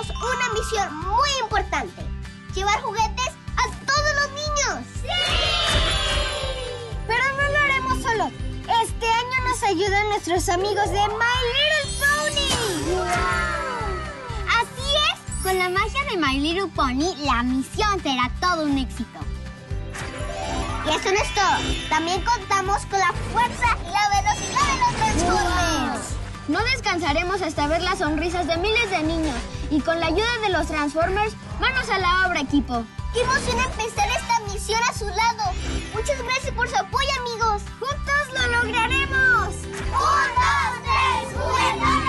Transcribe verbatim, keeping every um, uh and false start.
tenemos una misión muy importante. Llevar juguetes a todos los niños. ¡Sí! Pero no lo haremos solos. Este año nos ayudan nuestros amigos de My Little Pony. ¡Wow! Así es. Con la magia de My Little Pony, la misión será todo un éxito. Y eso no es todo. También contamos con la fuerza y la velocidad de los Transformers. No descansaremos hasta ver las sonrisas de miles de niños. Y con la ayuda de los Transformers, manos a la obra, equipo. ¡Qué emoción empezar esta misión a su lado! Muchas gracias por su apoyo, amigos. ¡Juntos lo lograremos! ¡Un, dos, tres, juguetes!